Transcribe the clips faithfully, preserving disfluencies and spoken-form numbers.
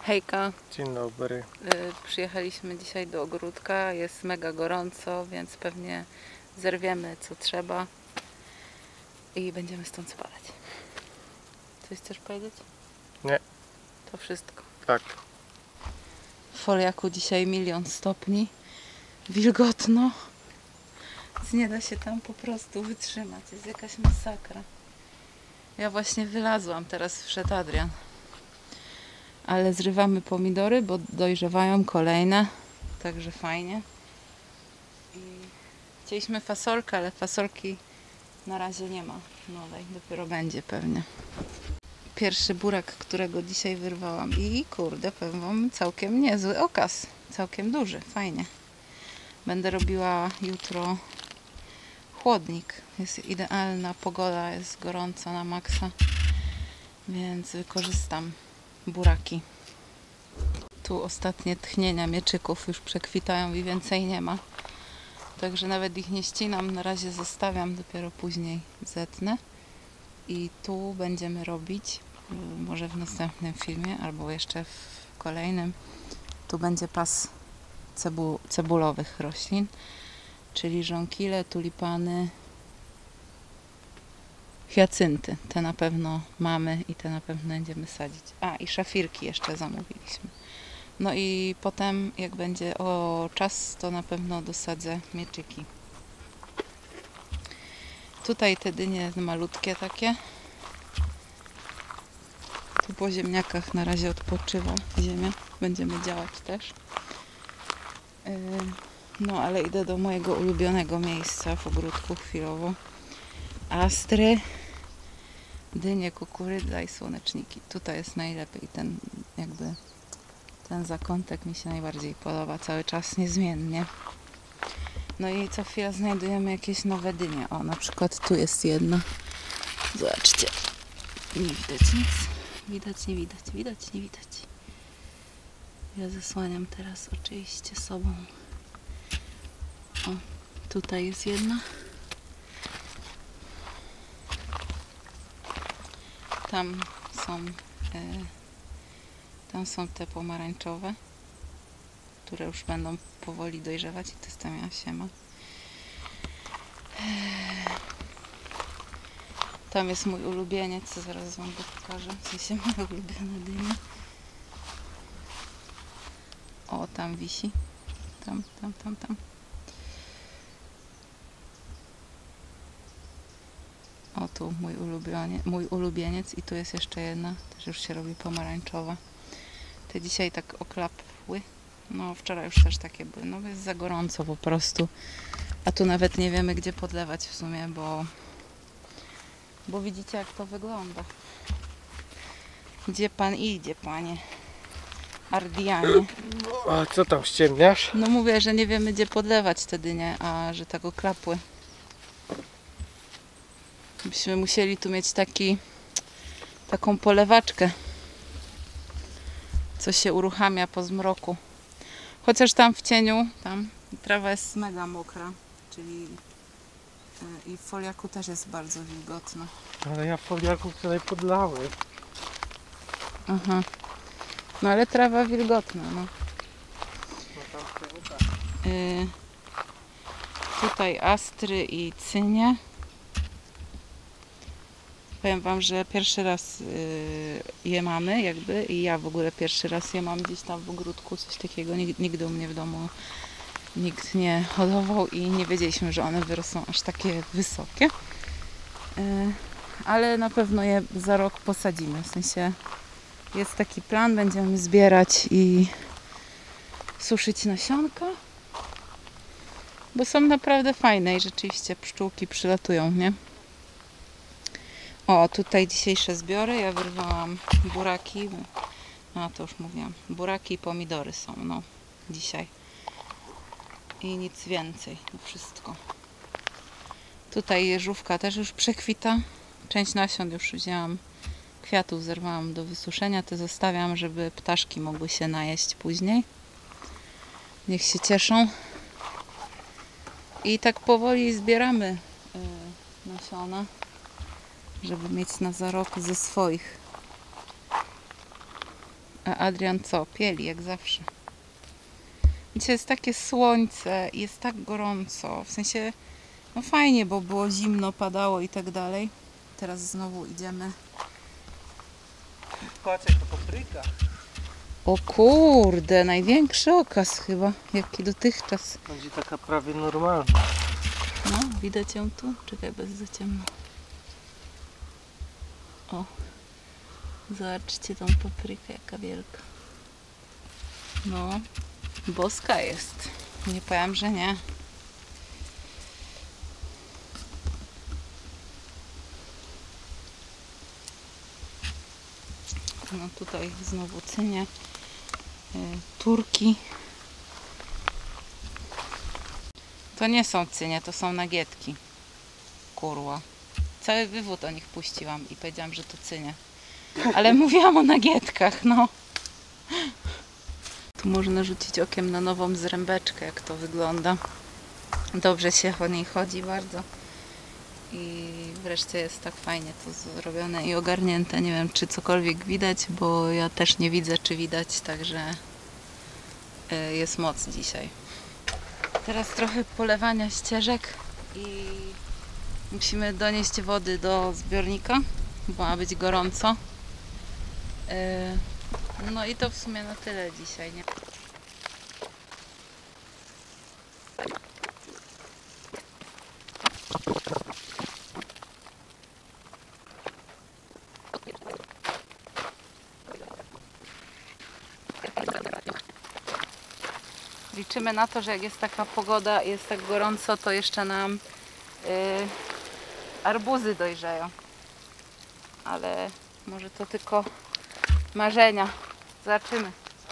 Hejka. Dzień dobry. Y, przyjechaliśmy dzisiaj do ogródka, jest mega gorąco, więc pewnie zerwiemy co trzeba i będziemy stąd spadać. Coś chcesz powiedzieć? Nie. To wszystko. Tak. W foliaku dzisiaj milion stopni, wilgotno, więc nie da się tam po prostu wytrzymać, jest jakaś masakra. Ja właśnie wylazłam, teraz wszedł Adrian. Ale zrywamy pomidory, bo dojrzewają kolejne, także fajnie. I chcieliśmy fasolkę, ale fasolki na razie nie ma nowej, dopiero będzie pewnie. Pierwszy burak, którego dzisiaj wyrwałam i kurde, powiem wam, całkiem niezły okaz, całkiem duży, fajnie. Będę robiła jutro chłodnik, jest idealna pogoda, jest gorąco na maksa, więc wykorzystam buraki. Tu ostatnie tchnienia mieczyków już przekwitają i więcej nie ma. Także nawet ich nie ścinam, na razie zostawiam, dopiero później zetnę. I tu będziemy robić, może w następnym filmie, albo jeszcze w kolejnym, tu będzie pas cebu cebulowych roślin, czyli żonkile, tulipany, hiacynty. Te na pewno mamy i te na pewno będziemy sadzić. A, i szafirki jeszcze zamówiliśmy. No i potem, jak będzie o czas, to na pewno dosadzę mieczyki. Tutaj te dynie malutkie takie. Tu po ziemniakach na razie odpoczywa ziemia. Będziemy działać też. No ale idę do mojego ulubionego miejsca w ogródku chwilowo. Astry, dynie, kukurydza i słoneczniki. Tutaj jest najlepiej ten jakby ten zakątek mi się najbardziej podoba, cały czas niezmiennie. No i co chwila znajdujemy jakieś nowe dynie. O, na przykład tu jest jedna. Zobaczcie. Nie widać nic. Widać, nie widać. Widać, nie widać. Ja zasłaniam teraz oczywiście sobą. O, tutaj jest jedna. Tam są e, tam są te pomarańczowe, które już będą powoli dojrzewać i to jest tam jasiema. Tam jest mój ulubieniec, zaraz wam go pokażę. W sensie moja ulubiona dynia. O, tam wisi. Tam, tam, tam, tam. O, tu mój ulubieniec, mój ulubieniec i tu jest jeszcze jedna, też już się robi pomarańczowa. Te dzisiaj tak oklapły. No wczoraj już też takie były. No jest za gorąco po prostu. A tu nawet nie wiemy gdzie podlewać w sumie, bo bo widzicie jak to wygląda. Gdzie pan idzie, panie Ardianie? A co tam ściemniasz? No mówię, że nie wiemy gdzie podlewać wtedy, nie? A że tak oklapły. Byśmy musieli tu mieć taki taką polewaczkę, co się uruchamia po zmroku. Chociaż tam w cieniu, tam trawa jest mega mokra, czyli yy, i w foliaku też jest bardzo wilgotno. Ale ja foliaku wczoraj podlałem. Aha. No ale trawa wilgotna, no. Yy, tutaj astry i cynie. Powiem wam, że pierwszy raz yy, je mamy jakby i ja w ogóle pierwszy raz je mam gdzieś tam w ogródku, coś takiego. Nigdy u mnie w domu nikt nie hodował i nie wiedzieliśmy, że one wyrosną aż takie wysokie. Yy, ale na pewno je za rok posadzimy. W sensie jest taki plan, będziemy zbierać i suszyć nasionka. Bo są naprawdę fajne i rzeczywiście pszczółki przylatują, nie? O, tutaj dzisiejsze zbiory. Ja wyrwałam buraki. A, to już mówiłam. Buraki i pomidory są, no, dzisiaj. I nic więcej. To wszystko. Tutaj jeżówka też już przekwita. Część nasion już wzięłam. Kwiatów zerwałam do wysuszenia. Te zostawiam, żeby ptaszki mogły się najeść później. Niech się cieszą. I tak powoli zbieramy yy, nasiona, żeby mieć na za rok ze swoich. A Adrian co? Pieli, jak zawsze. Dzisiaj jest takie słońce i jest tak gorąco. W sensie, no fajnie, bo było zimno, padało i tak dalej. Teraz znowu idziemy. Patrz jak to papryka. O kurde, największy okaz chyba, jaki dotychczas. Będzie taka prawie normalna. No, widać ją tu? Czekaj, bez za ciemno. O, zobaczcie tą paprykę, jaka wielka. No, boska jest. Nie powiem, że nie. No tutaj znowu cynie, y, turki. To nie są cynie, to są nagietki. Kurwa. Cały wywód o nich puściłam i powiedziałam, że to cynie. Ale mówiłam o nagietkach, no. Tu można rzucić okiem na nową zrębeczkę, jak to wygląda. Dobrze się o niej chodzi bardzo. I wreszcie jest tak fajnie to zrobione i ogarnięte. Nie wiem, czy cokolwiek widać, bo ja też nie widzę, czy widać, także y, jest moc dzisiaj. Teraz trochę polewania ścieżek i musimy donieść wody do zbiornika, bo ma być gorąco. Yy, no i to w sumie na tyle dzisiaj, nie? Liczymy na to, że jak jest taka pogoda i jest tak gorąco, to jeszcze nam yy, arbuzy dojrzeją. Ale może to tylko marzenia. Zobaczymy.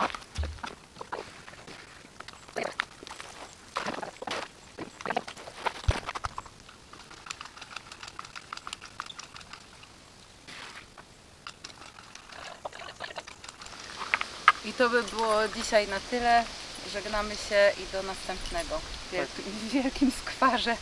I to by było dzisiaj na tyle. Żegnamy się i do następnego w wielkim, w wielkim skwarze.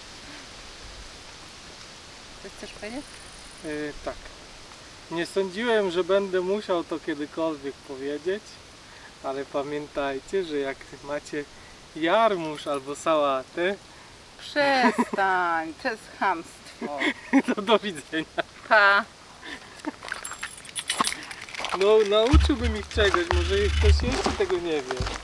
Coś chcesz powiedzieć? Yy, tak. Nie sądziłem, że będę musiał to kiedykolwiek powiedzieć, ale pamiętajcie, że jak macie jarmuż albo sałatę, Przestań, to jest chamstwo. to do widzenia. Pa. No, nauczyłbym ich czegoś, może ktoś jeszcze tego nie wie.